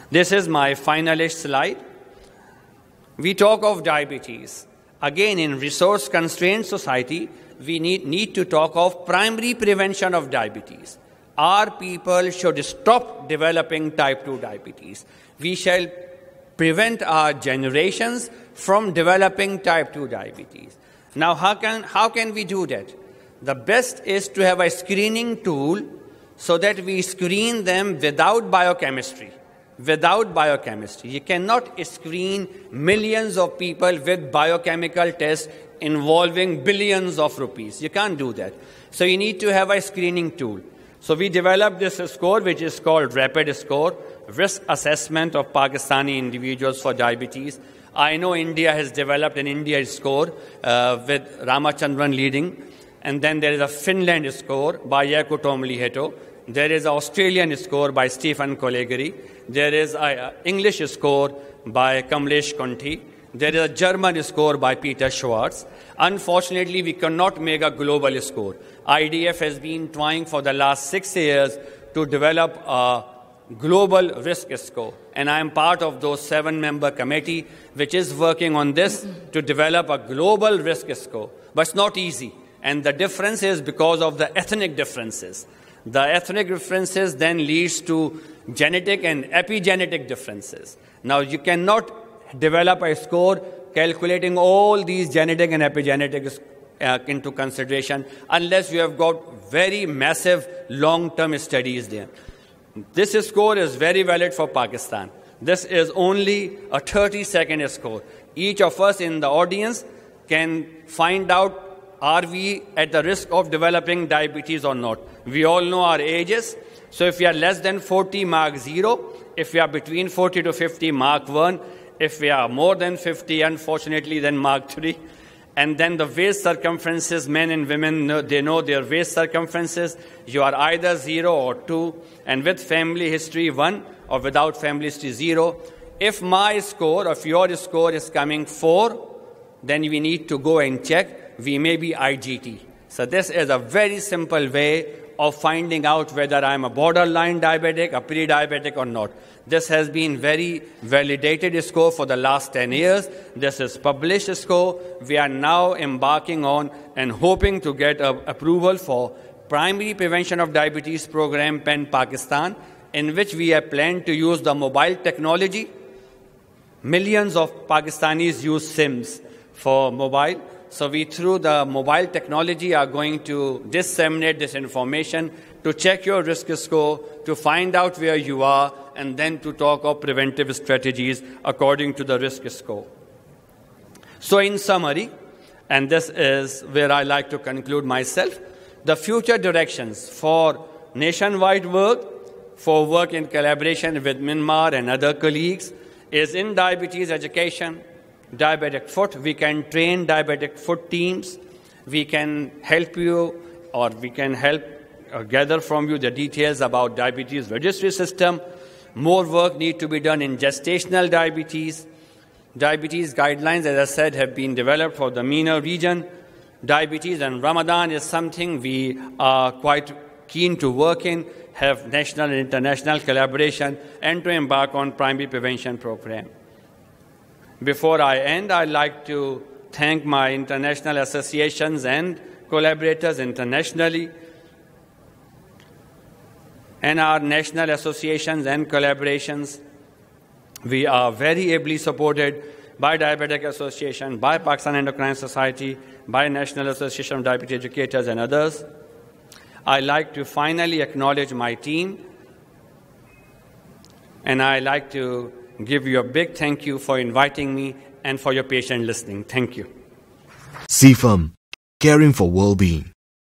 This is my finalist slide. We talk of diabetes. Again, in resource-constrained society, we need to talk of primary prevention of diabetes. Our people should stop developing type 2 diabetes. We shall prevent our generations from developing type 2 diabetes. Now, how can we do that? The best is to have a screening tool so that we screen them without biochemistry. Without biochemistry. You cannot screen millions of people with biochemical tests involving billions of rupees. You can't do that. So you need to have a screening tool. So we developed this score, which is called RAPID score, Risk Assessment of Pakistani Individuals for Diabetes. I know India has developed an India score with Ramachandran leading. And then there is a Finland score by Jaakko Tomli-Heto. There is an Australian score by Stephen Collegeri. There is an English score by Kamlesh Conti. There is a German score by Peter Schwartz. Unfortunately, we cannot make a global score. IDF has been trying for the last 6 years to develop a global risk score. And I am part of those 7-member committee which is working on this to develop a global risk score. But it's not easy. And the difference is because of the ethnic differences. The ethnic differences then leads to genetic and epigenetic differences. Now, you cannot develop a score calculating all these genetic and epigenetic into consideration unless you have got very massive long-term studies there. This score is very valid for Pakistan. This is only a 30-second score. Each of us in the audience can find out, are we at the risk of developing diabetes or not? We all know our ages. So if we are less than 40, mark 0. If we are between 40 to 50, mark 1. If we are more than 50, unfortunately, then mark 3. And then the waist circumferences, men and women, they know their waist circumferences. You are either 0 or 2. And with family history, 1, or without family history, 0. If my score, or if your score is coming 4, then we need to go and check. We may be IGT. So this is a very simple way of finding out whether I'm a borderline diabetic, a pre-diabetic or not. This has been very validated score for the last 10 years. This is published score. We are now embarking on and hoping to get approval for Primary Prevention of Diabetes Program PEN Pakistan, in which we have planned to use the mobile technology. Millions of Pakistanis use SIMs for mobile. So we, through the mobile technology, are going to disseminate this information to check your risk score, to find out where you are, and then to talk of preventive strategies according to the risk score. So in summary, and this is where I like to conclude myself, the future directions for nationwide work, for work in collaboration with Myanmar and other colleagues, is in diabetes education, diabetic foot. We can train diabetic foot teams. We can help you, or we can help gather from you the details about diabetes registry system. More work needs to be done in gestational diabetes. Diabetes guidelines, as I said, have been developed for the MENA region. Diabetes and Ramadan is something we are quite keen to work in, have national and international collaboration, and to embark on primary prevention program. Before I end, I'd like to thank my international associations and collaborators internationally, and our national associations and collaborations. We are very ably supported by Diabetic Association, by Pakistan Endocrine Society, by National Association of Diabetes Educators and others. I'd like to finally acknowledge my team, and I'd like to give you a big thank you for inviting me and for your patient listening. Thank you. CFAM, caring for well-being.